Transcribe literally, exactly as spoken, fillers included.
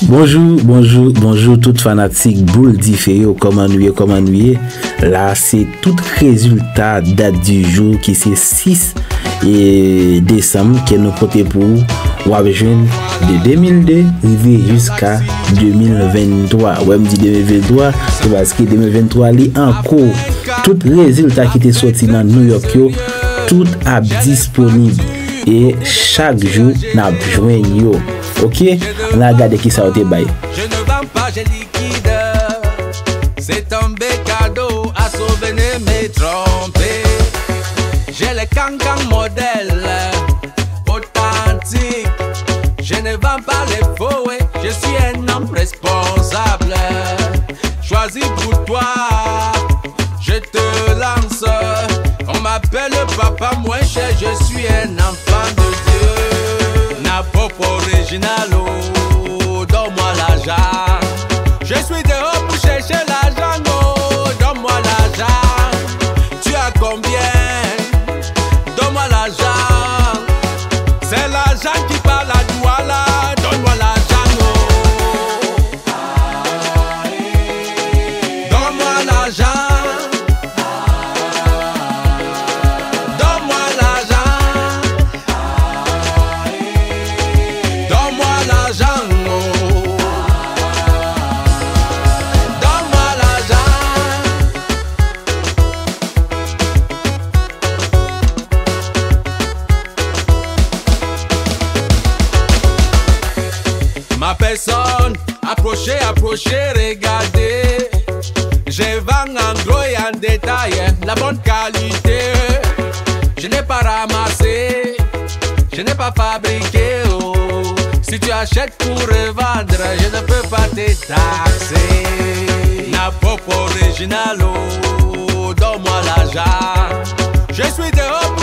Bonjour, bonjour, bonjour tout fanatique boule différé comment nous comment nous là c'est tout résultat date du jour qui c'est six et décembre que nous porter pour ou avec jeune de deux mille deux arrivé jusqu'à deux mille vingt-trois. Ouais, me dit deux mille vingt-trois c'est parce que deux mille vingt-trois li encore tout résultat qui était sorti dans New York yo, tout a disponible et chaque jour n'a besoin yo. Ok, on a regardé qui ça a été bail. Je ne vends pas, j'ai liquide. C'est tombé cadeau à sauver mes trompés. J'ai les cancan modèles authentiques. Je ne vends pas les faux, ouais. Je suis un homme responsable. Choisis pour toi, je te lance. On m'appelle papa moins cher, je suis un enfant de Dieu. Na pop original, oh, donne-moi l'argent. Je suis dehors pour chercher l'argent, oh, donne-moi l'argent. Tu as combien? Donne-moi l'argent. C'est l'argent qui parle à toi là, donne-moi l'argent, oh. Donne-moi l'argent. Ma personne, approchez, approchez, regardez. Je vends en gros et en détail la bonne qualité. Je n'ai pas ramassé, je n'ai pas fabriqué. Oh. Si tu achètes pour revendre, je ne peux pas te taxer. La pop original, oh, donne-moi l'argent. Je suis dehors.